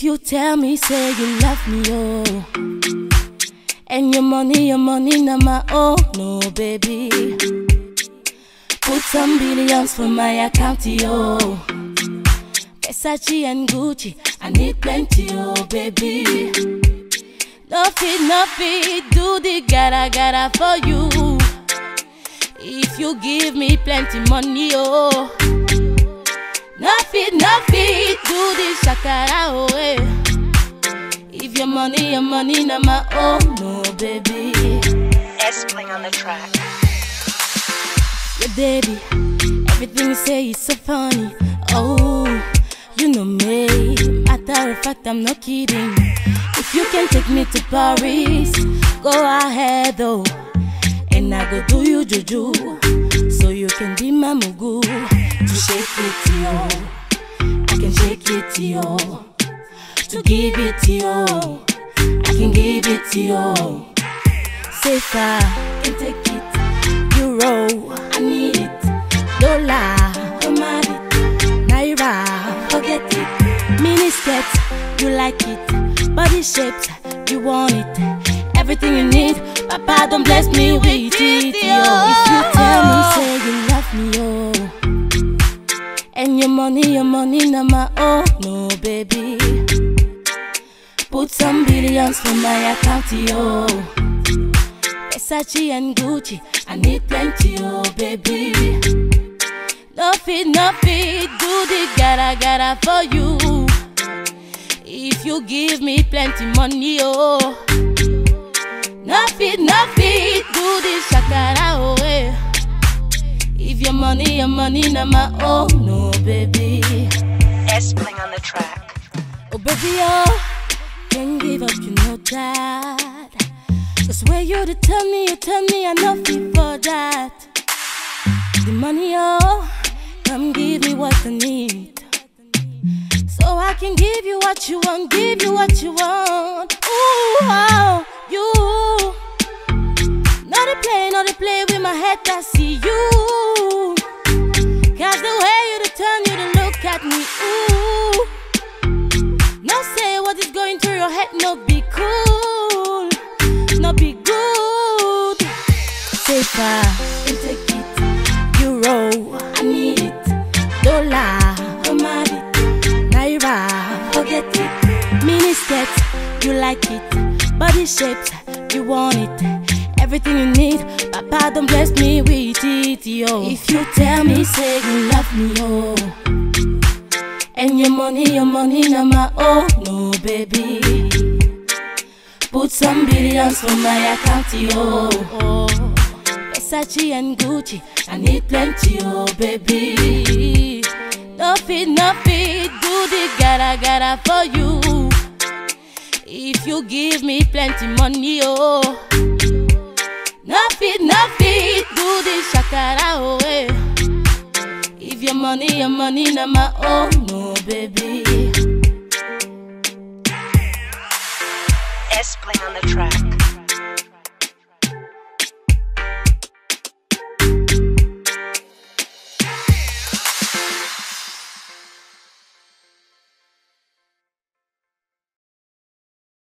If you tell me, say you love me, oh, and your money not my own, no baby. Put some billions for my account, oh. Versace and Gucci, I need plenty, oh baby. No fit, do the gotta for you. If you give me plenty money, oh. No fit, do the shakara, oh eh. If your money not my own, no baby. S playing on the track. Yeah, baby, everything you say is so funny. Oh, you know me. Matter of fact, I'm not kidding. If you can take me to Paris, go ahead though, and I go do you juju, so you can be my mugu. To shake it, yo, I can shake it, yo. To give it, yo, I can give it, yo. Safer, can take it. Euro, I need it. Dollar, I'm at it. Naira, forget it. Mini skirt, you like it. Body shapes, you want it. Everything you need, Papa don't bless me with it, yo. If you tell me, say you love me, yo, and your money not my own, no baby. Put some billions for my account, yo. Versace and Gucci, I need plenty, oh baby. No fit, do the gotta for you. If you give me plenty money, oh. No fit, do the shakara, oh eh. If your money not my own, no baby. S playing on the track. Oh baby, oh, can't give up, you know that. Cause where you tell me, I know fit for that. The money, oh, come give me what I need, so I can give you what you want, give you what you want. Ooh, oh, you. Not a play with my head, I see you. Cause the way you turn, you look at me, ooh. No say what is going through your head, no be cool, no be good. Safer, can take it. Euro, I need it. Dollar, I'm at it. Naira, forget it. Mini skirt, you like it. Body shapes, you want it. Everything you need, Papa don't bless me with it, yo. If you tell me, say you love me, yo, and your money not my own, no baby. Put some billions for my account, yo. Versace and Gucci, I need plenty, oh baby. No fit, do the gotta for you. If you give me plenty money, oh. No fit, do the shakara, oh eh. If your money not my own, no baby. S playing on the track.